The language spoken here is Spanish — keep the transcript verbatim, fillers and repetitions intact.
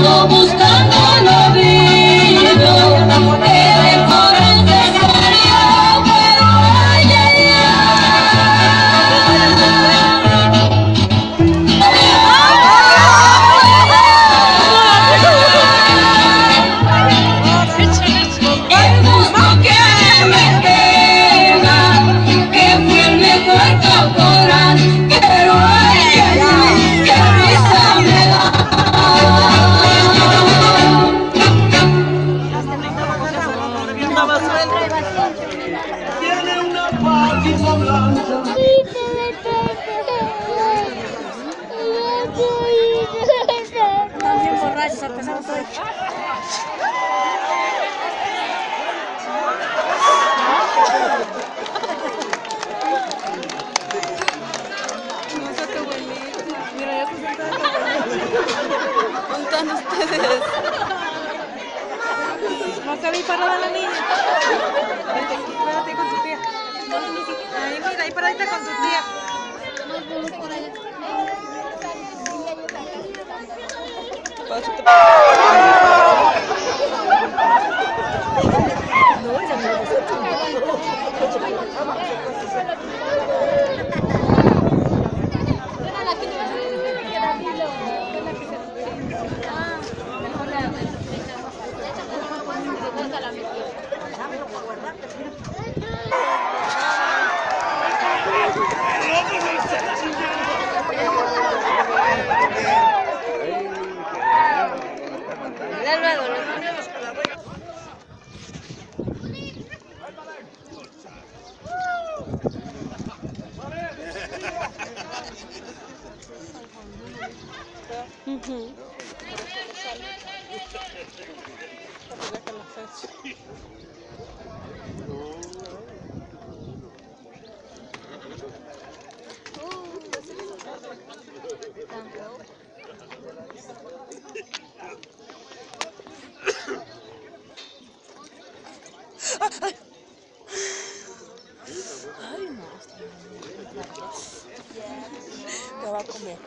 ando buscando lo vivo, que de corazón se salió, pero ay, ay, ay. El gusto que me queda, que fue el mejor caporal, pero ay, ay, ay, qué risa me da. Tiene una patita blanca. Están bien borrachos, empezamos hoy. No sé qué bonito. Mira, ya se sentaron qué bonito. ¿Dónde están ustedes? No se ve parada la niña. Vete aquí, párate con tu tía. Ahí, mira, ahí paradita con tu tía. Pásate. No, ya me lo Ay, no. Te va a comer.